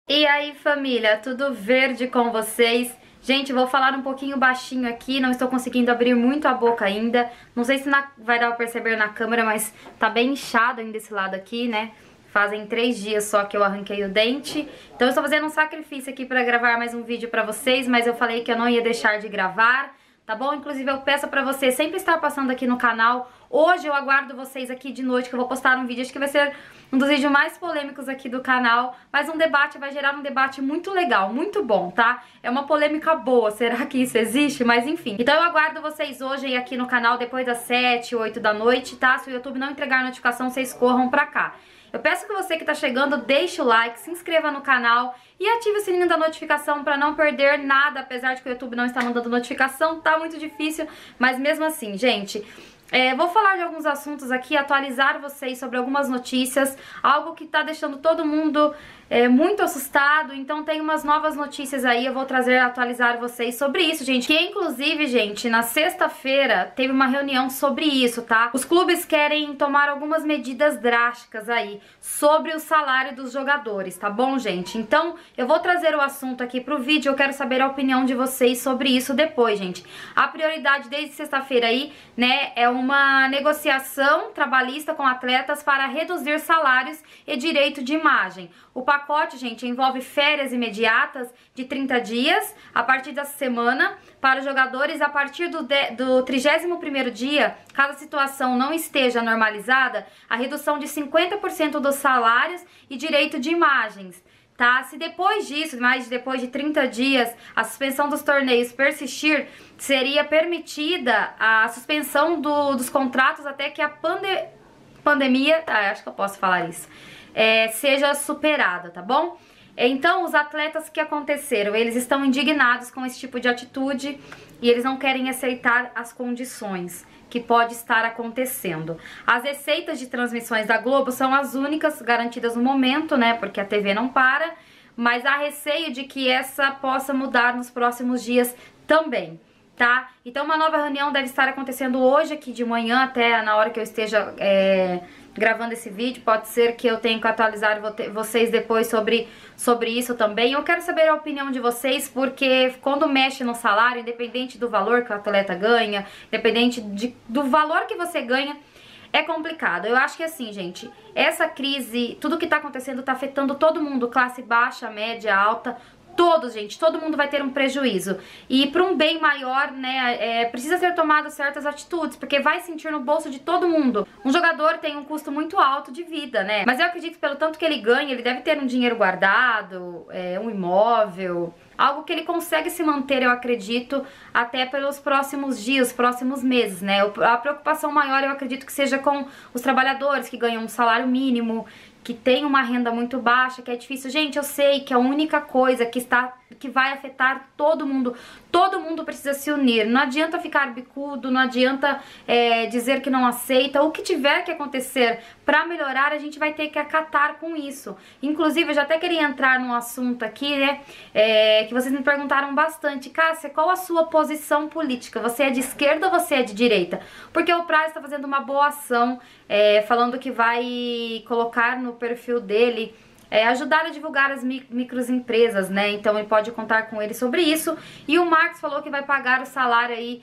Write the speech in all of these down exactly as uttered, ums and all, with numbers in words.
E aí, família, tudo verde com vocês? Gente, vou falar um pouquinho baixinho aqui, não estou conseguindo abrir muito a boca ainda. Não sei se na, vai dar pra perceber na câmera, mas tá bem inchado ainda esse lado aqui, né? Fazem três dias só que eu arranquei o dente. Então eu estou fazendo um sacrifício aqui pra gravar mais um vídeo pra vocês, mas eu falei que eu não ia deixar de gravar, tá bom? Inclusive eu peço pra você sempre estar passando aqui no canal. Hoje eu aguardo vocês aqui de noite, que eu vou postar um vídeo, acho que vai ser um dos vídeos mais polêmicos aqui do canal, mas um debate, vai gerar um debate muito legal, muito bom, tá? É uma polêmica boa, será que isso existe? Mas enfim. Então eu aguardo vocês hoje aqui no canal depois das sete, oito da noite, tá? Se o YouTube não entregar a notificação, vocês corram pra cá. Eu peço que você que tá chegando, deixe o like, se inscreva no canal e ative o sininho da notificação pra não perder nada, apesar de que o YouTube não está mandando notificação, tá muito difícil, mas mesmo assim, gente... É, vou falar de alguns assuntos aqui, atualizar vocês sobre algumas notícias, algo que tá deixando todo mundo é, muito assustado, então tem umas novas notícias aí, eu vou trazer, atualizar vocês sobre isso, gente, que inclusive, gente, na sexta-feira teve uma reunião sobre isso, tá? Os clubes querem tomar algumas medidas drásticas aí sobre o salário dos jogadores, tá bom, gente? Então, eu vou trazer o assunto aqui pro vídeo, eu quero saber a opinião de vocês sobre isso depois, gente. A prioridade desde sexta-feira aí, né, é o uma negociação trabalhista com atletas para reduzir salários e direito de imagem. O pacote, gente, envolve férias imediatas de trinta dias a partir dessa semana para os jogadores a partir do, de, do trigésimo primeiro dia, caso a situação não esteja normalizada, a redução de cinquenta por cento dos salários e direito de imagens. Tá? Se depois disso, mais depois de trinta dias, a suspensão dos torneios persistir, seria permitida a suspensão do, dos contratos até que a pande pandemia, ah, acho que eu posso falar isso, é, seja superada, tá bom? Então, os atletas que aconteceram, eles estão indignados com esse tipo de atitude e eles não querem aceitar as condições que pode estar acontecendo. As receitas de transmissões da Globo são as únicas garantidas no momento, né, porque a T V não para, mas há receio de que essa possa mudar nos próximos dias também, tá? Então uma nova reunião deve estar acontecendo hoje aqui de manhã, até na hora que eu esteja é, gravando esse vídeo, pode ser que eu tenha que atualizar vocês depois sobre, sobre isso também. Eu quero saber a opinião de vocês, porque quando mexe no salário, independente do valor que o atleta ganha, independente de, do valor que você ganha, é complicado. Eu acho que assim, gente, essa crise, tudo que tá acontecendo tá afetando todo mundo, classe baixa, média, alta, todos, gente, todo mundo vai ter um prejuízo. E para um bem maior, né, é, precisa ser tomado certas atitudes, porque vai sentir no bolso de todo mundo. Um jogador tem um custo muito alto de vida, né? Mas eu acredito que pelo tanto que ele ganha, ele deve ter um dinheiro guardado, é, um imóvel, algo que ele consegue se manter, eu acredito, até pelos próximos dias, próximos meses, né? A preocupação maior, eu acredito que seja com os trabalhadores que ganham um salário mínimo, que tem uma renda muito baixa, que é difícil. Gente, eu sei que a única coisa que está que vai afetar todo mundo, todo mundo precisa se unir. Não adianta ficar bicudo, não adianta é, dizer que não aceita. O que tiver que acontecer para melhorar, a gente vai ter que acatar com isso. Inclusive, eu já até queria entrar num assunto aqui, né, é, que vocês me perguntaram bastante. Cássia, qual a sua posição política? Você é de esquerda ou você é de direita? Porque o Praz está fazendo uma boa ação, é, falando que vai colocar no perfil dele, É, ajudar a divulgar as microempresas, né? Então ele pode contar com ele sobre isso. E o Marcos falou que vai pagar o salário aí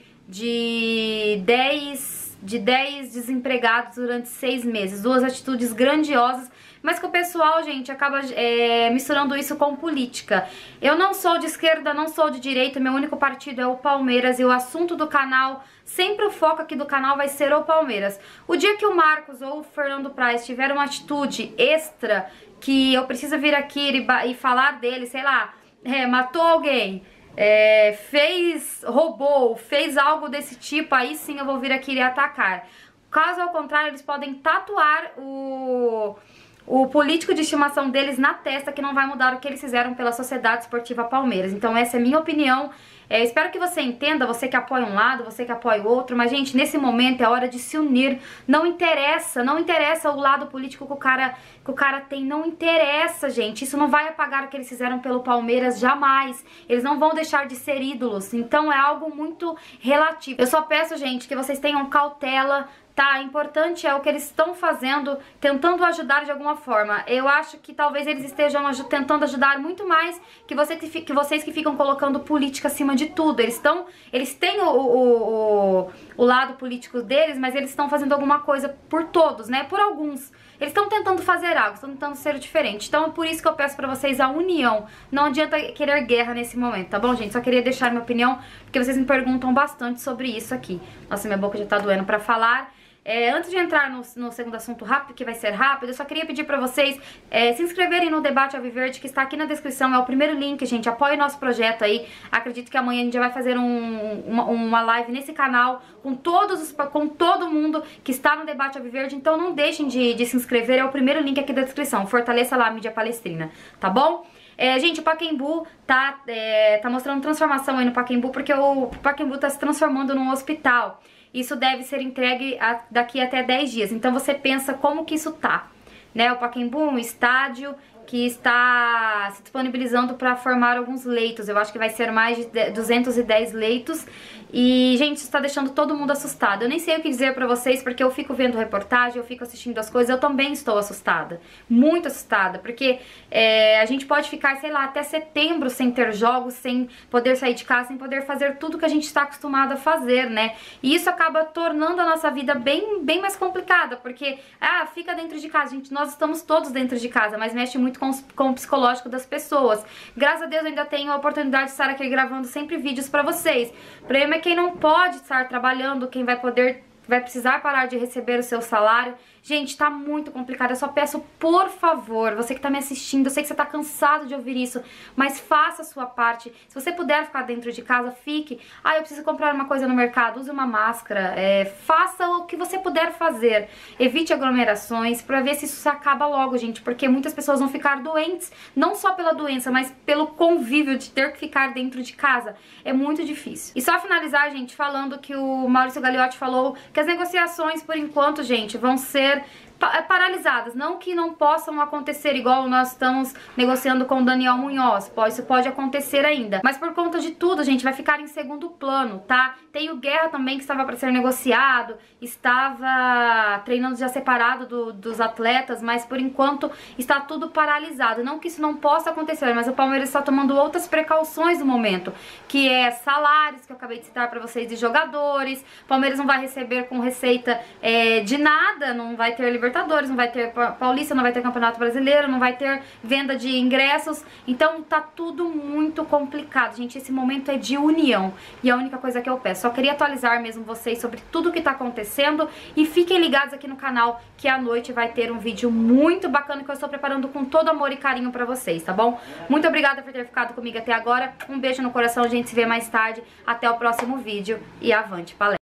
de dez, de dez desempregados durante seis meses. Duas atitudes grandiosas, mas que o pessoal, gente, acaba é, misturando isso com política. Eu não sou de esquerda, não sou de direita, meu único partido é o Palmeiras e o assunto do canal, sempre o foco aqui do canal vai ser o Palmeiras. O dia que o Marcos ou o Fernando Praz tiver uma atitude extra que eu preciso vir aqui e, e falar dele, sei lá, é, matou alguém, é, fez, roubou, fez algo desse tipo, aí sim eu vou vir aqui e atacar. Caso ao contrário, eles podem tatuar o... o político de estimação deles na testa, que não vai mudar o que eles fizeram pela Sociedade Esportiva Palmeiras. Então essa é a minha opinião. É, espero que você entenda, você que apoia um lado, você que apoia o outro, mas gente, nesse momento é hora de se unir. Não interessa, não interessa o lado político que o cara, que o cara tem, não interessa, gente. Isso não vai apagar o que eles fizeram pelo Palmeiras, jamais. Eles não vão deixar de ser ídolos, então é algo muito relativo. Eu só peço, gente, que vocês tenham cautela, tá? Importante é o que eles estão fazendo, tentando ajudar de alguma forma. Eu acho que talvez eles estejam aj- tentando ajudar muito mais que, você, que, fi- que vocês que ficam colocando política acima de tudo. Eles estão, eles têm o, o, o, o lado político deles, mas eles estão fazendo alguma coisa por todos, né? Por alguns. Eles estão tentando fazer algo, estão tentando ser diferente. Então é por isso que eu peço pra vocês a união. Não adianta querer guerra nesse momento, tá bom, gente? Só queria deixar minha opinião, porque vocês me perguntam bastante sobre isso aqui. Nossa, minha boca já tá doendo pra falar. É, antes de entrar no, no segundo assunto rápido, que vai ser rápido, eu só queria pedir pra vocês é, se inscreverem no Debate Alviverde, que está aqui na descrição, é o primeiro link, gente, apoie o nosso projeto aí. Acredito que amanhã a gente já vai fazer um, uma, uma live nesse canal com, todos os, com todo mundo que está no Debate Alviverde, então não deixem de, de se inscrever, é o primeiro link aqui da descrição, fortaleça lá a mídia palestrina, tá bom? É, gente, o Pacaembu tá, é, tá mostrando transformação aí no Pacaembu, porque o Pacaembu tá se transformando num hospital. Isso deve ser entregue a, daqui até dez dias. Então você pensa como que isso tá, né? O Pacaembu, um estádio que está se disponibilizando para formar alguns leitos. Eu acho que vai ser mais de duzentos e dez leitos. E, gente, isso está deixando todo mundo assustado. Eu nem sei o que dizer pra vocês, porque eu fico vendo reportagem, eu fico assistindo as coisas, eu também estou assustada. Muito assustada, porque é, a gente pode ficar, sei lá, até setembro sem ter jogos, sem poder sair de casa, sem poder fazer tudo que a gente está acostumado a fazer, né? E isso acaba tornando a nossa vida bem, bem mais complicada, porque, ah, fica dentro de casa. Gente, nós estamos todos dentro de casa, mas mexe muito Com, com o psicológico das pessoas. Graças a Deus eu ainda tenho a oportunidade de estar aqui gravando sempre vídeos pra vocês. O problema é quem não pode estar trabalhando, quem vai poder, vai precisar parar de receber o seu salário. Gente, tá muito complicado. Eu só peço, por favor, você que tá me assistindo, eu sei que você tá cansado de ouvir isso, mas faça a sua parte. Se você puder ficar dentro de casa, fique. Ah, eu preciso comprar uma coisa no mercado, use uma máscara. É, faça o que você puder fazer. Evite aglomerações pra ver se isso acaba logo, gente, porque muitas pessoas vão ficar doentes, não só pela doença, mas pelo convívio de ter que ficar dentro de casa. É muito difícil. E só finalizar, gente, falando que o Maurício Gagliotti falou que as negociações, por enquanto, gente, vão ser paralisadas, não que não possam acontecer, igual nós estamos negociando com o Daniel Munhoz, isso pode acontecer ainda, mas por conta de tudo, gente, vai ficar em segundo plano, tá? Tem o Guerra também, que estava para ser negociado, estava treinando já separado do, dos atletas, mas por enquanto está tudo paralisado, não que isso não possa acontecer, mas o Palmeiras está tomando outras precauções no momento, que é salários, que eu acabei de citar para vocês, de jogadores. O Palmeiras não vai receber com receita é, de nada, não vai ter liberdade Libertadores, não vai ter Paulista, não vai ter Campeonato Brasileiro, não vai ter venda de ingressos, então tá tudo muito complicado, gente. Esse momento é de união e a única coisa que eu peço, só queria atualizar mesmo vocês sobre tudo que tá acontecendo e fiquem ligados aqui no canal que à noite vai ter um vídeo muito bacana que eu estou preparando com todo amor e carinho pra vocês, tá bom? Muito obrigada por ter ficado comigo até agora, um beijo no coração, a gente se vê mais tarde, até o próximo vídeo e avante palestra!